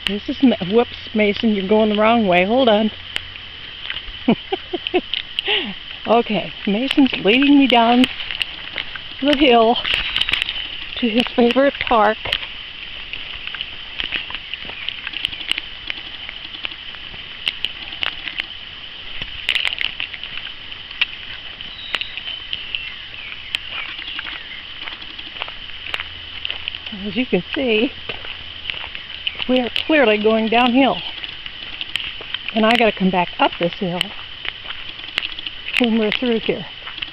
This is, whoops, Mason, you're going the wrong way. Hold on. Okay, Mason's leading me down the hill to his favorite park. As you can see, we are clearly going downhill. And I gotta come back up this hill when we're through here.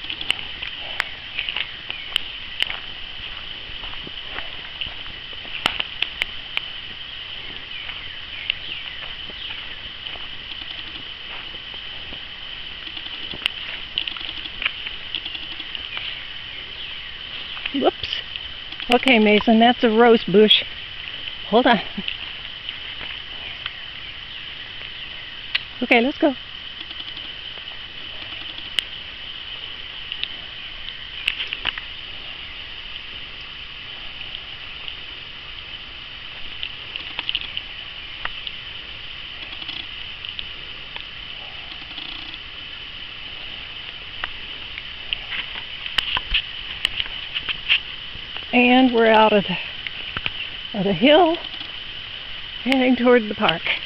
Whoops. Okay, Mason, that's a rose bush. Hold on. Okay, let's go. And we're out of the hill, heading toward the park.